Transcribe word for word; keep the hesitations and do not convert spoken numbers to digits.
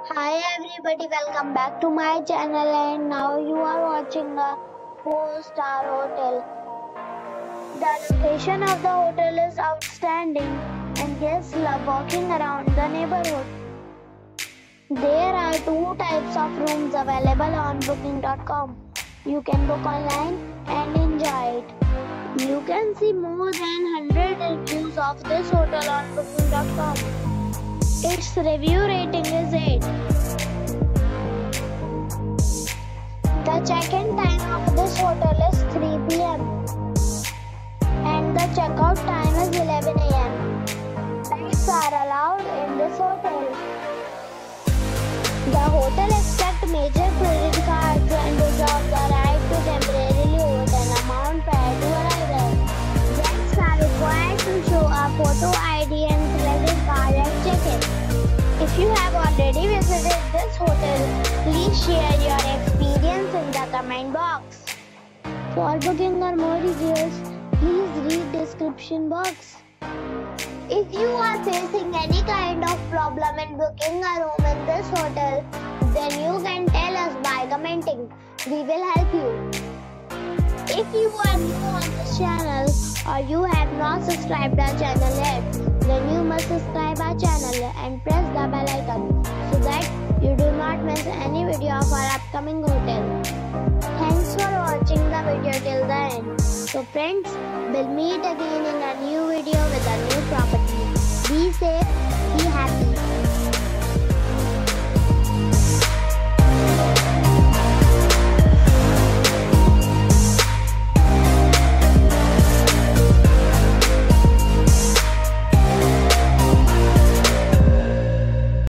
Hi everybody, welcome back to my channel and now you are watching a four star hotel. The location of the hotel is outstanding and guests love walking around the neighborhood. There are two types of rooms available on booking dot com. You can book online and enjoy it. You can see more than one hundred reviews of this hotel on booking dot com. Its review rating is eight. The check-in time of this hotel is three p m and the checkout time is eleven a m Pets are allowed in this hotel. The hotel accepts major credit cards and reserves the right to temporarily hold an amount prior to arrival. Guests are required to show a photo I D and credit card at check-in. If you have already visited this hotel, please share your experience in the comment box. For booking or more details, please read description box. If you are facing any kind of problem in booking a room in this hotel, then you can tell us by commenting. We will help you. If you are new on this channel or you have not subscribed our channel yet, then you must subscribe our channel and press the bell icon so that you do not miss any video of our upcoming hotel. Thanks for watching the video till the end. So friends, we'll meet again in a new video with a new property. Be safe, be happy.